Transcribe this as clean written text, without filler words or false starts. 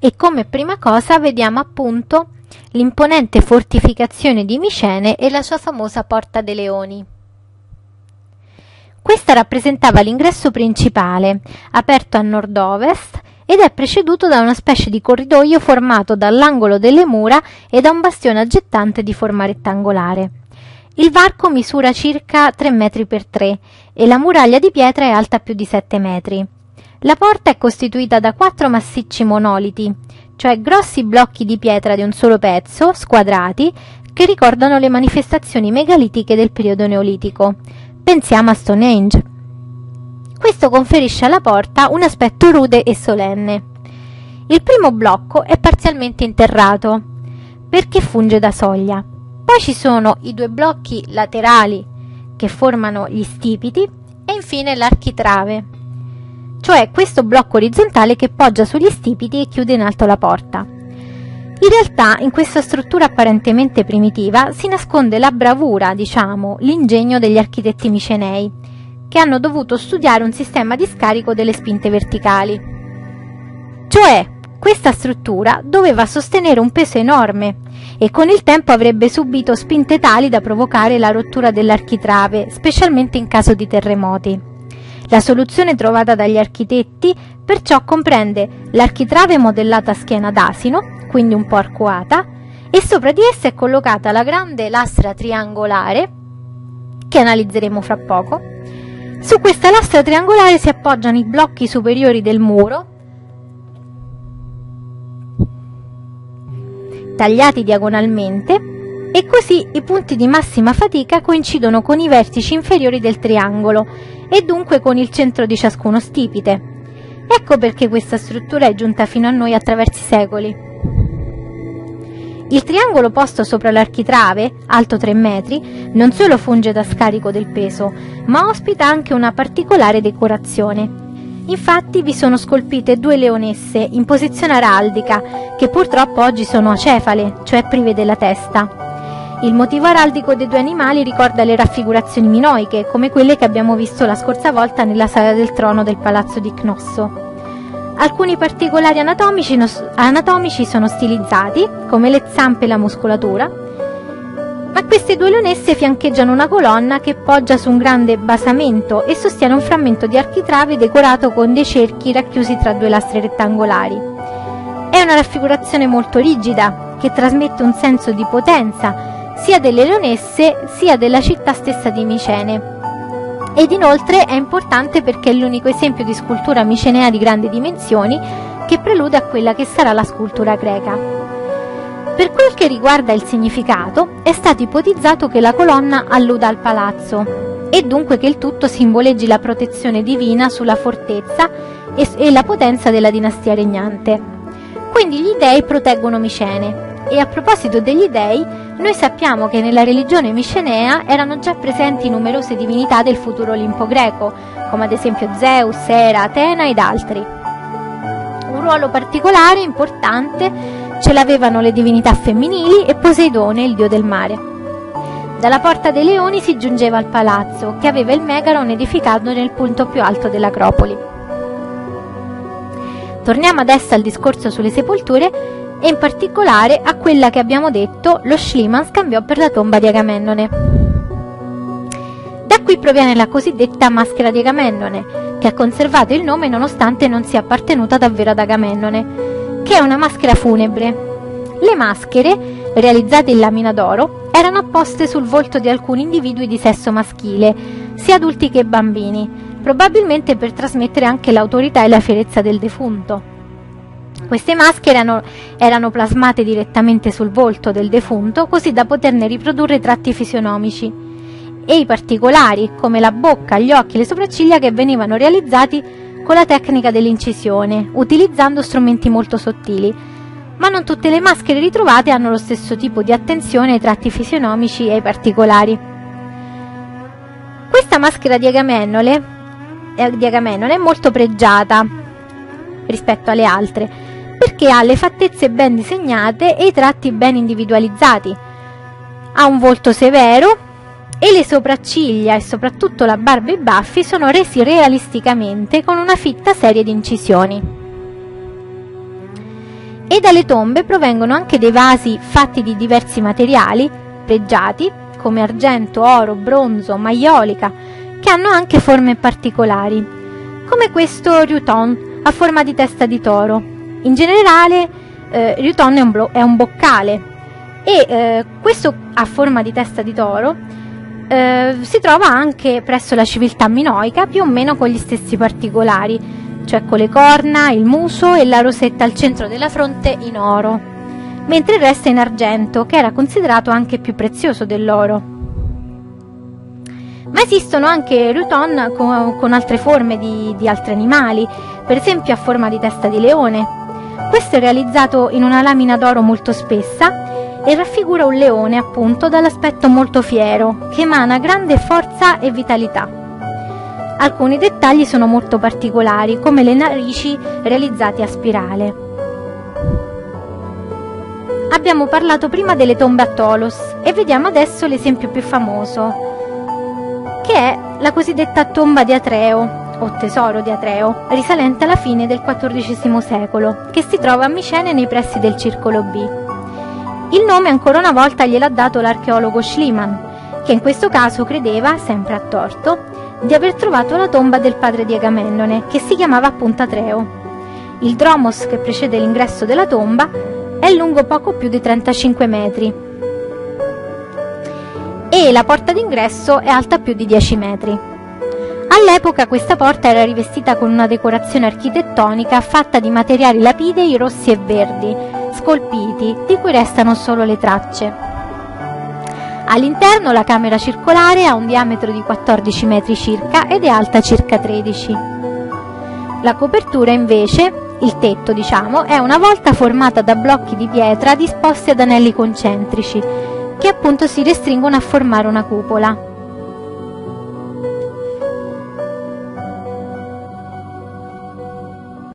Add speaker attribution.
Speaker 1: e come prima cosa vediamo appunto l'imponente fortificazione di Micene e la sua famosa Porta dei Leoni. Questa rappresentava l'ingresso principale, aperto a nord-ovest, ed è preceduto da una specie di corridoio formato dall'angolo delle mura e da un bastione aggettante di forma rettangolare. Il varco misura circa 3 metri per 3 e la muraglia di pietra è alta più di 7 metri. La porta è costituita da 4 massicci monoliti, cioè grossi blocchi di pietra di un solo pezzo, squadrati, che ricordano le manifestazioni megalitiche del periodo neolitico. Pensiamo a Stonehenge. Questo conferisce alla porta un aspetto rude e solenne. Il primo blocco è parzialmente interrato, perché funge da soglia. Poi ci sono i 2 blocchi laterali che formano gli stipiti e infine l'architrave, cioè questo blocco orizzontale che poggia sugli stipiti e chiude in alto la porta. In realtà in questa struttura apparentemente primitiva si nasconde la bravura, l'ingegno degli architetti micenei, che hanno dovuto studiare un sistema di scarico delle spinte verticali. Cioè, questa struttura doveva sostenere un peso enorme e con il tempo avrebbe subito spinte tali da provocare la rottura dell'architrave, specialmente in caso di terremoti. La soluzione trovata dagli architetti perciò comprende l'architrave modellata a schiena d'asino, quindi un po' arcuata, e sopra di essa è collocata la grande lastra triangolare, che analizzeremo fra poco. Su questa lastra triangolare si appoggiano i blocchi superiori del muro, tagliati diagonalmente, e così i punti di massima fatica coincidono con i vertici inferiori del triangolo e dunque con il centro di ciascuno stipite. Ecco perché questa struttura è giunta fino a noi attraverso i secoli. Il triangolo posto sopra l'architrave, alto 3 metri, non solo funge da scarico del peso, ma ospita anche una particolare decorazione. Infatti vi sono scolpite 2 leonesse in posizione araldica, che purtroppo oggi sono acefale, cioè prive della testa. Il motivo araldico dei 2 animali ricorda le raffigurazioni minoiche, come quelle che abbiamo visto la scorsa volta nella sala del trono del palazzo di Cnosso. Alcuni particolari anatomici sono stilizzati, come le zampe e la muscolatura, ma queste 2 leonesse fiancheggiano una colonna che poggia su un grande basamento e sostiene un frammento di architrave decorato con dei cerchi racchiusi tra 2 lastre rettangolari. È una raffigurazione molto rigida, che trasmette un senso di potenza, sia delle leonesse sia della città stessa di Micene. Ed inoltre è importante perché è l'unico esempio di scultura micenea di grandi dimensioni che prelude a quella che sarà la scultura greca. Per quel che riguarda il significato, è stato ipotizzato che la colonna alluda al palazzo e dunque che il tutto simboleggi la protezione divina sulla fortezza e la potenza della dinastia regnante. Quindi gli dei proteggono Micene. E a proposito degli dei, noi sappiamo che nella religione micenea erano già presenti numerose divinità del futuro Olimpo greco, come ad esempio Zeus, Era, Atena ed altri. Un ruolo particolare, importante, ce l'avevano le divinità femminili e Poseidone, il dio del mare. Dalla Porta dei Leoni si giungeva al palazzo, che aveva il Megaron edificato nel punto più alto dell'Acropoli. Torniamo adesso al discorso sulle sepolture, e in particolare a quella che abbiamo detto lo Schliemann scambiò per la tomba di Agamennone. Da qui proviene la cosiddetta maschera di Agamennone, che ha conservato il nome nonostante non sia appartenuta davvero ad Agamennone, che è una maschera funebre. Le maschere, realizzate in lamina d'oro, erano apposte sul volto di alcuni individui di sesso maschile, sia adulti che bambini, probabilmente per trasmettere anche l'autorità e la fierezza del defunto. Queste maschere erano plasmate direttamente sul volto del defunto, così da poterne riprodurre tratti fisionomici, e i particolari, come la bocca, gli occhi e le sopracciglia, che venivano realizzati con la tecnica dell'incisione, utilizzando strumenti molto sottili. Ma non tutte le maschere ritrovate hanno lo stesso tipo di attenzione ai tratti fisionomici e ai particolari. Questa maschera di Agamennone è molto pregiata rispetto alle altre, perché ha le fattezze ben disegnate e i tratti ben individualizzati. Ha un volto severo e le sopracciglia e soprattutto la barba e i baffi sono resi realisticamente con una fitta serie di incisioni. E dalle tombe provengono anche dei vasi fatti di diversi materiali, pregiati, come argento, oro, bronzo, maiolica, che hanno anche forme particolari, come questo Ruton a forma di testa di toro. In generale Ruton è un boccale, e questo a forma di testa di toro si trova anche presso la civiltà minoica, più o meno con gli stessi particolari, cioè con le corna, il muso e la rosetta al centro della fronte in oro, mentre il resto è in argento, che era considerato anche più prezioso dell'oro. Ma esistono anche Ruton con altre forme di altri animali, per esempio a forma di testa di leone. Questo è realizzato in una lamina d'oro molto spessa e raffigura un leone, appunto, dall'aspetto molto fiero, che emana grande forza e vitalità. Alcuni dettagli sono molto particolari, come le narici realizzate a spirale. Abbiamo parlato prima delle tombe a Tholos e vediamo adesso l'esempio più famoso, che è la cosiddetta tomba di Atreo, o tesoro di Atreo, risalente alla fine del XIV secolo, che si trova a Micene nei pressi del Circolo B. Il nome ancora una volta gliel'ha dato l'archeologo Schliemann, che in questo caso credeva, sempre a torto, di aver trovato la tomba del padre di Agamennone, che si chiamava appunto Atreo. Il dromos che precede l'ingresso della tomba è lungo poco più di 35 metri e la porta d'ingresso è alta più di 10 metri. All'epoca questa porta era rivestita con una decorazione architettonica fatta di materiali lapidei rossi e verdi, scolpiti, di cui restano solo le tracce. All'interno la camera circolare ha un diametro di 14 metri circa ed è alta circa 13. La copertura invece, il tetto diciamo, è una volta formata da blocchi di pietra disposti ad anelli concentrici, che appunto si restringono a formare una cupola.